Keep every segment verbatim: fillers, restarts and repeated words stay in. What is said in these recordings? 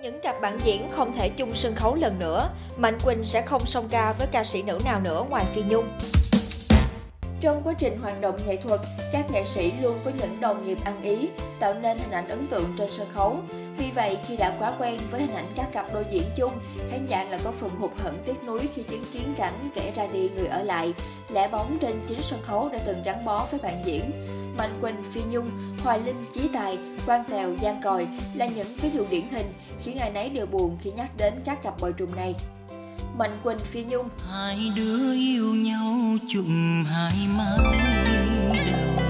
Những cặp bạn diễn không thể chung sân khấu lần nữa, Mạnh Quỳnh sẽ không song ca với ca sĩ nữ nào nữa ngoài Phi Nhung. Trong quá trình hoạt động nghệ thuật, các nghệ sĩ luôn có những đồng nghiệp ăn ý, tạo nên hình ảnh ấn tượng trên sân khấu. Vì vậy, khi đã quá quen với hình ảnh các cặp đôi diễn chung, khán giả lại có phần hụt hẫng tiếc nuối khi chứng kiến cảnh kẻ ra đi người ở lại. Lẻ bóng trên chính sân khấu đã từng gắn bó với bạn diễn. Mạnh Quỳnh, Phi Nhung, Hoài Linh, Chí Tài, Quang Tèo, Giang Còi là những ví dụ điển hình khiến ai nấy đều buồn khi nhắc đến các cặp bòi trùng này. Mạnh Quỳnh, Phi Nhung. Hai đứa yêu nhau chụm hai mái đầu.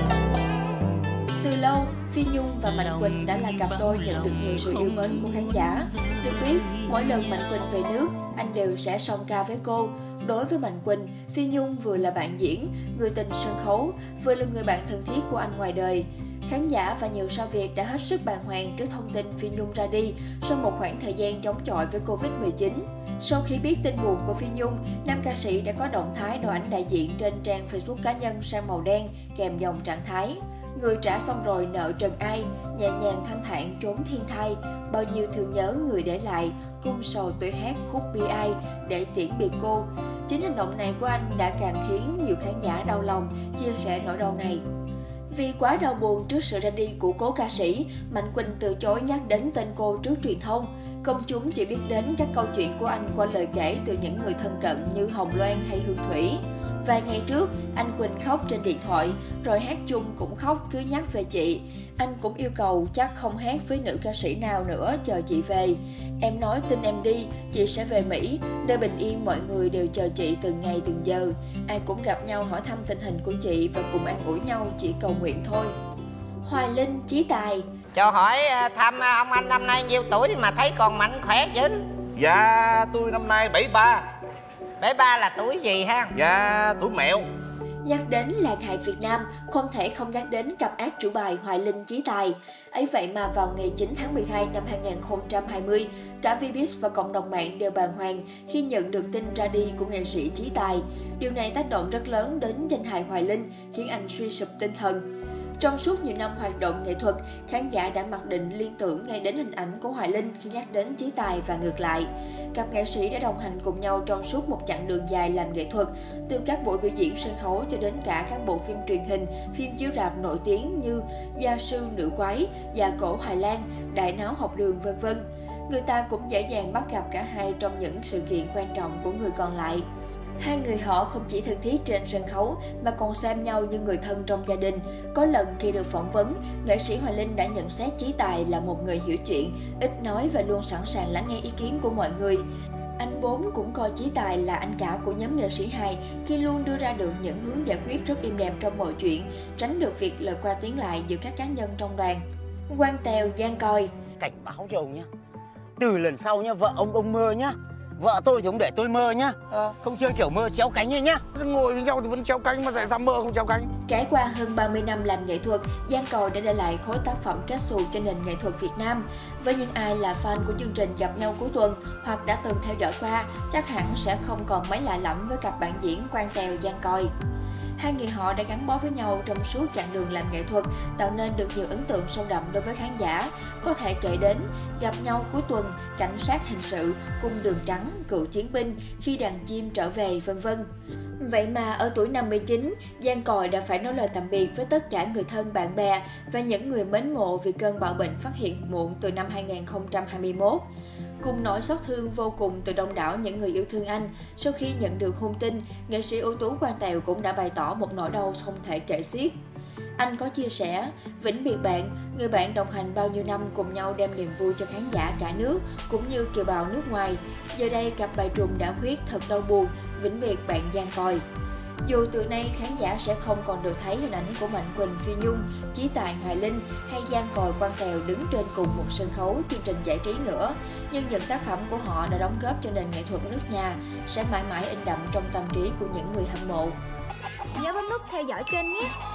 Từ lâu, Phi Nhung và Mạnh Quỳnh đã là cặp đôi nhận được nhiều sự yêu mến của khán giả. Được biết, mỗi lần Mạnh Quỳnh về nước, anh đều sẽ song ca với cô. Đối với Mạnh Quỳnh, Phi Nhung vừa là bạn diễn, người tình sân khấu, vừa là người bạn thân thiết của anh ngoài đời. Khán giả và nhiều sao Việt đã hết sức bàng hoàng trước thông tin Phi Nhung ra đi sau một khoảng thời gian chống chọi với Covid mười chín. Sau khi biết tin buồn của Phi Nhung, nam ca sĩ đã có động thái đổi ảnh đại diện trên trang Facebook cá nhân sang màu đen kèm dòng trạng thái: người trả xong rồi nợ trần ai, nhẹ nhàng thanh thản trốn thiên thai, bao nhiêu thương nhớ người để lại, cung sầu tuổi hát khúc bi ai để tiễn biệt cô. Chính hành động này của anh đã càng khiến nhiều khán giả đau lòng chia sẻ nỗi đau này. Vì quá đau buồn trước sự ra đi của cố ca sĩ, Mạnh Quỳnh từ chối nhắc đến tên cô trước truyền thông. Công chúng chỉ biết đến các câu chuyện của anh qua lời kể từ những người thân cận như Hồng Loan hay Hương Thủy. Vài ngày trước, anh Quỳnh khóc trên điện thoại, rồi hát chung cũng khóc cứ nhắc về chị. Anh cũng yêu cầu chắc không hát với nữ ca sĩ nào nữa chờ chị về. Em nói tin em đi, chị sẽ về Mỹ, nơi bình yên mọi người đều chờ chị từng ngày từng giờ. Ai cũng gặp nhau hỏi thăm tình hình của chị và cùng an ủi nhau, chỉ cầu nguyện thôi. Hoài Linh, Chí Tài. Cho hỏi thăm ông anh năm nay nhiêu tuổi mà thấy còn mạnh khỏe dữ? Dạ, tôi năm nay bảy ba. bảy ba là tuổi gì ha? Dạ, tuổi mẹo. Nhắc đến Lạc hài Việt Nam, không thể không nhắc đến cặp ác chủ bài Hoài Linh, Chí Tài. Ấy vậy mà vào ngày chín tháng mười hai năm hai nghìn không trăm hai mươi, cả Vbiz và cộng đồng mạng đều bàng hoàng khi nhận được tin ra đi của nghệ sĩ Chí Tài. Điều này tác động rất lớn đến danh hài Hoài Linh, khiến anh suy sụp tinh thần. Trong suốt nhiều năm hoạt động nghệ thuật, khán giả đã mặc định liên tưởng ngay đến hình ảnh của Hoài Linh khi nhắc đến Chí Tài và ngược lại. Cặp nghệ sĩ đã đồng hành cùng nhau trong suốt một chặng đường dài làm nghệ thuật, từ các buổi biểu diễn sân khấu cho đến cả các bộ phim truyền hình, phim chiếu rạp nổi tiếng như Gia sư nữ quái, Dạ cổ Hà Lan, Đại náo học đường, vân vân. Người ta cũng dễ dàng bắt gặp cả hai trong những sự kiện quan trọng của người còn lại. Hai người họ không chỉ thân thiết trên sân khấu mà còn xem nhau như người thân trong gia đình. Có lần khi được phỏng vấn, nghệ sĩ Hoài Linh đã nhận xét Chí Tài là một người hiểu chuyện, ít nói và luôn sẵn sàng lắng nghe ý kiến của mọi người. Anh Bốn cũng coi Chí Tài là anh cả của nhóm nghệ sĩ hài khi luôn đưa ra được những hướng giải quyết rất êm đẹp trong mọi chuyện, tránh được việc lời qua tiếng lại giữa các cá nhân trong đoàn. Quang Tèo, Giang Còi. Cảnh báo rồi nhá, từ lần sau nhá, vợ ông ông mơ nhá. Vợ tôi thì không để tôi mơ nhá, à. Không chơi kiểu mơ chéo cánh như nhá. Ngồi với nhau thì vẫn chéo cánh mà tại sao mơ không chéo cánh? Trải qua hơn ba mươi năm làm nghệ thuật, Giang Còi đã để lại khối tác phẩm kết xù cho nền nghệ thuật Việt Nam. Với những ai là fan của chương trình Gặp nhau cuối tuần hoặc đã từng theo dõi qua, chắc hẳn sẽ không còn mấy lạ lẫm với cặp bạn diễn Quang Tèo, Giang Còi. Hai người họ đã gắn bó với nhau trong suốt chặng đường làm nghệ thuật, tạo nên được nhiều ấn tượng sâu đậm đối với khán giả. Có thể kể đến Gặp nhau cuối tuần, Cảnh sát hình sự, Cung đường trắng, Cựu chiến binh, Khi đàn chim trở về, vân vân. Vậy mà ở tuổi năm mươi chín, Giang Còi đã phải nói lời tạm biệt với tất cả người thân, bạn bè và những người mến mộ vì cơn bạo bệnh phát hiện muộn từ năm hai nghìn không trăm hai mươi mốt. Cùng nỗi xót thương vô cùng từ đông đảo những người yêu thương anh, sau khi nhận được hung tin, nghệ sĩ ưu tú Quang Tèo cũng đã bày tỏ một nỗi đau không thể kể xiết. Anh có chia sẻ: vĩnh biệt bạn, người bạn đồng hành bao nhiêu năm cùng nhau đem niềm vui cho khán giả cả nước cũng như kiều bào nước ngoài. Giờ đây cặp bài trùng đã khuyết thật đau buồn, vĩnh biệt bạn Giang Còi. Dù từ nay khán giả sẽ không còn được thấy hình ảnh của Mạnh Quỳnh, Phi Nhung, Chí Tài, Hoài Linh hay Giang Còi, Quang Tèo đứng trên cùng một sân khấu chương trình giải trí nữa, nhưng những tác phẩm của họ đã đóng góp cho nền nghệ thuật nước nhà sẽ mãi mãi in đậm trong tâm trí của những người hâm mộ. Nhớ bấm nút theo dõi kênh nhé!